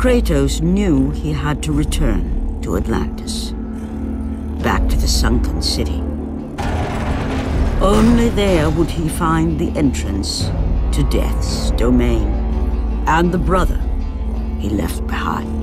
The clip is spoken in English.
Kratos knew he had to return to Atlantis, back to the sunken city. Only there would he find the entrance to Death's domain, and the brother he left behind.